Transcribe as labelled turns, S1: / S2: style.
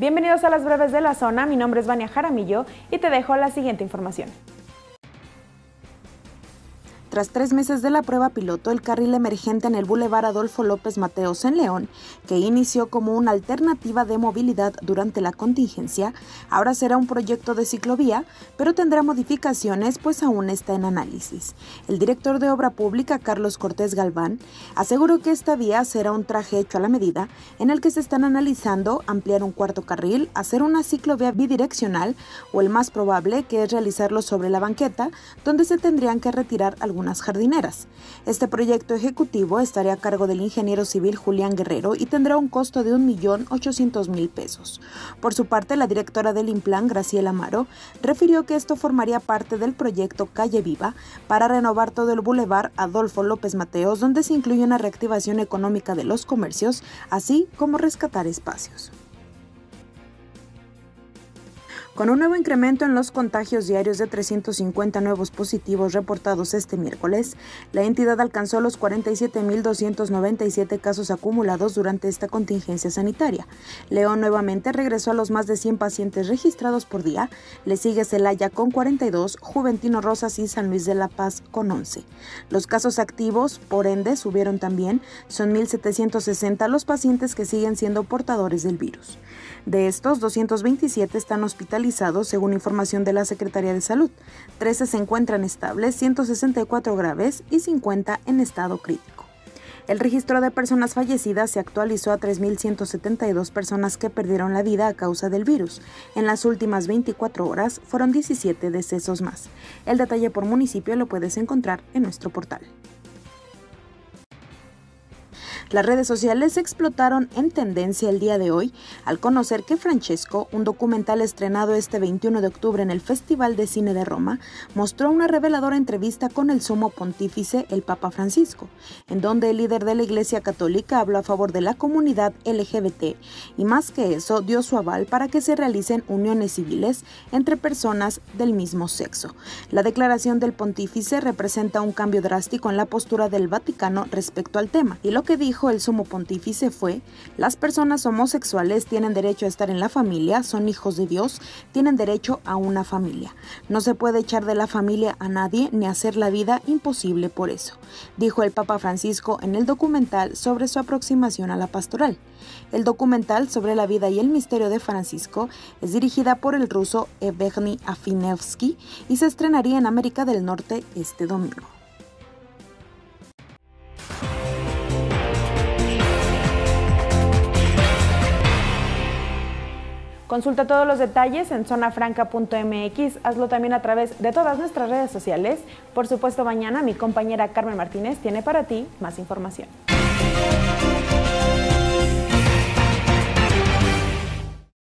S1: Bienvenidos a las breves de la zona, mi nombre es Vania Jaramillo y te dejo la siguiente información.
S2: Tras 3 meses de la prueba piloto, el carril emergente en el Boulevard Adolfo López Mateos en León, que inició como una alternativa de movilidad durante la contingencia, ahora será un proyecto de ciclovía, pero tendrá modificaciones pues aún está en análisis. El director de Obra Pública, Carlos Cortés Galván, aseguró que esta vía será un traje hecho a la medida, en el que se están analizando ampliar un cuarto carril, hacer una ciclovía bidireccional o el más probable, que es realizarlo sobre la banqueta, donde se tendrían que retirar algunas jardineras. Este proyecto ejecutivo estaría a cargo del ingeniero civil Julián Guerrero y tendrá un costo de 1.800.000 pesos. Por su parte, la directora del Implan, Graciela Amaro, refirió que esto formaría parte del proyecto Calle Viva para renovar todo el Boulevard Adolfo López Mateos, donde se incluye una reactivación económica de los comercios, así como rescatar espacios. Con un nuevo incremento en los contagios diarios de 350 nuevos positivos reportados este miércoles, la entidad alcanzó los 47.297 casos acumulados durante esta contingencia sanitaria. León nuevamente regresó a los más de 100 pacientes registrados por día, le sigue Celaya con 42, Juventino Rosas y San Luis de la Paz con 11. Los casos activos, por ende, subieron también, son 1.760 los pacientes que siguen siendo portadores del virus. De estos, 227 están hospitalizados, según información de la Secretaría de Salud. 13 se encuentran estables, 164 graves y 50 en estado crítico. El registro de personas fallecidas se actualizó a 3.172 personas que perdieron la vida a causa del virus. En las últimas 24 horas fueron 17 decesos más. El detalle por municipio lo puedes encontrar en nuestro portal. Las redes sociales explotaron en tendencia el día de hoy al conocer que Francesco, un documental estrenado este 21 de octubre en el Festival de Cine de Roma, mostró una reveladora entrevista con el sumo pontífice, el Papa Francisco, en donde el líder de la Iglesia Católica habló a favor de la comunidad LGBT y más que eso dio su aval para que se realicen uniones civiles entre personas del mismo sexo. La declaración del pontífice representa un cambio drástico en la postura del Vaticano respecto al tema, y lo que dijo el sumo pontífice fue: las personas homosexuales tienen derecho a estar en la familia, son hijos de Dios, tienen derecho a una familia. No se puede echar de la familia a nadie ni hacer la vida imposible por eso, dijo el Papa Francisco en el documental sobre su aproximación a la pastoral. El documental sobre la vida y el misterio de Francisco es dirigida por el ruso Evgeny Afinevsky y se estrenaría en América del Norte este domingo.
S1: Consulta todos los detalles en zonafranca.mx, hazlo también a través de todas nuestras redes sociales. Por supuesto, mañana mi compañera Carmen Martínez tiene para ti más información.